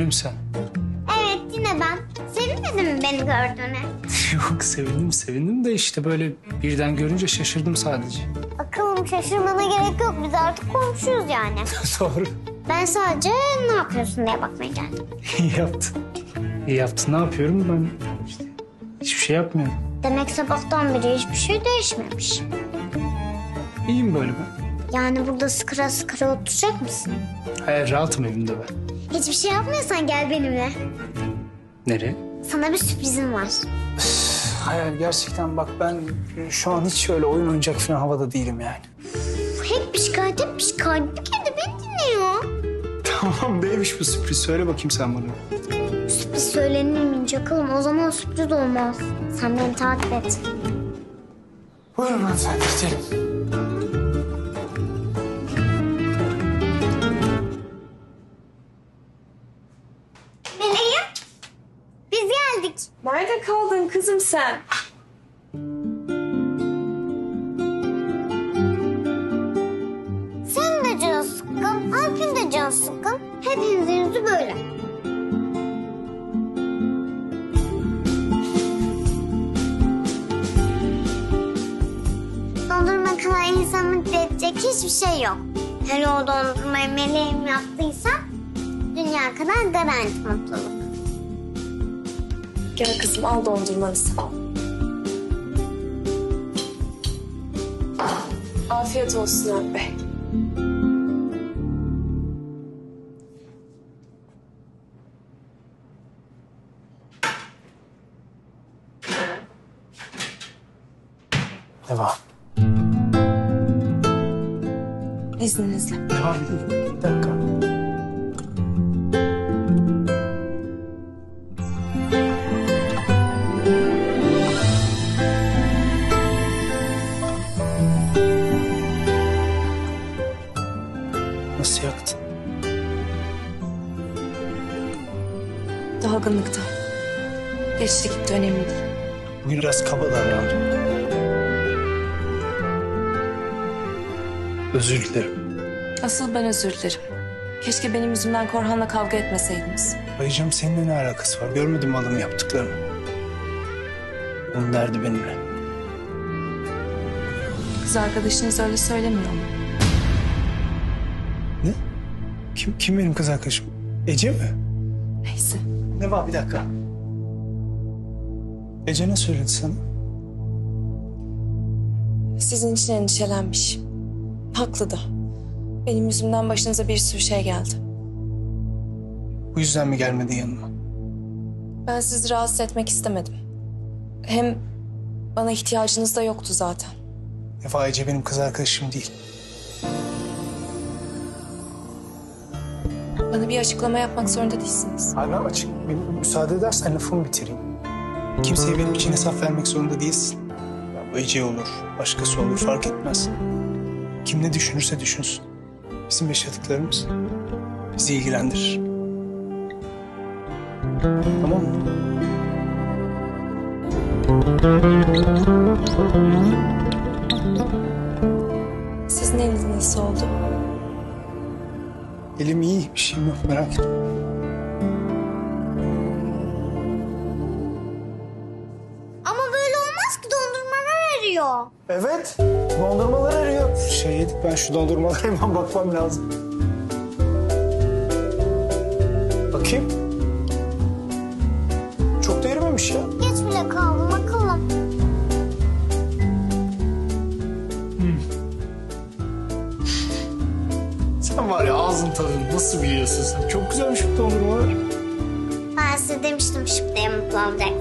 mi sen? Evet yine ben. Sevinmedin mi beni gördüğüne? Yok, sevindim de işte böyle birden görünce şaşırdım sadece. Akıllım şaşırmana gerek yok. Biz artık komşuyuz yani. Doğru. Ben sadece ne yapıyorsun diye bakmaya geldim. İyi yaptın. İyi yaptın. Ne yapıyorum ben? İşte hiçbir şey yapmıyorum. Demek sabahtan beri hiçbir şey değişmemiş. İyiyim böyle ben. Yani burada sıkıra sıkıra oturacak mısın? Hayır, rahatım evimde ben. Hiçbir şey yapmıyorsan gel benimle. Nereye? Sana bir sürprizim var. Hayır, gerçekten bak ben şu an hiç öyle oyun oynayacak falan havada değilim yani. Hep bir şikayet. Bir kere de beni dinliyor. Tamam, neymiş bu sürpriz? Söyle bakayım sen bana. Sürpriz söylenir mi Çakılım? O zaman sürpriz olmaz. Sen beni takip et. Buyurun hanımefendi, gidelim. Meleğim, biz geldik. Nerede kaldın kızım sen? Senin de canın sıkkın, Alp'in de canı sıkkın. Hepimizin yüzü böyle. Dondurma kadar insanı mutlu edecek hiçbir şey yok. Hele o dondurmayı meleğim yaptıysa dünya kadar garanti mutluluk. Gel kızım al dondurmanı sen. Afiyet olsun Alp Bey. Devam. İzninizle. Devam edelim. Bir dakika. Nasıl yaktın? Dalgınlıkta. Geçti gitti önemli değil. Bugün biraz kaba davrandım. Özür dilerim. Asıl ben özür dilerim. Keşke benim yüzümden Korhan'la kavga etmeseydiniz. Bayıcığım, seninle ne alakası var? Görmedin mi adamın yaptıklarını? Onun derdi benimle. Kız arkadaşınız öyle söylemiyor mu? Ne? Kim benim kız arkadaşım? Ece mi? Neyse. Ne var, bir dakika. Ece ne söyledi sana? Sizin için endişelenmiş. Haklı da. Benim yüzümden başınıza bir sürü şey geldi. Bu yüzden mi gelmedi yanıma? Ben sizi rahatsız etmek istemedim. Hem bana ihtiyacınız da yoktu zaten. Defa Ece benim kız arkadaşım değil. Bana bir açıklama yapmak zorunda değilsiniz. Hayır, ben açık. Müsaade edersen lafımı bitireyim. Kimseye benim için hesap vermek zorunda değilsin. Ya bu Ece olur, başkası olur, fark etmez. Kim ne düşünürse düşünsün. Bizim yaşadıklarımız bizi ilgilendirir. Tamam mı? Sizin eliniz nasıl oldu? Elim iyi, bir şeyim yok, merak etme. Ama böyle olmaz ki dondurmalar eriyor. Evet, dondurmalar arıyor. Şey yedik, ben şu dondurmalara hemen bakmam lazım. Bakayım. Çok da erimemiş ya. Geç bile kaldım akıllım. Sen var ya, ağzın tadını nasıl biliyorsun sen? Çok güzelmiş bu dondurmalar. Ben size demiştim şıp diye mutlu olacaksınız.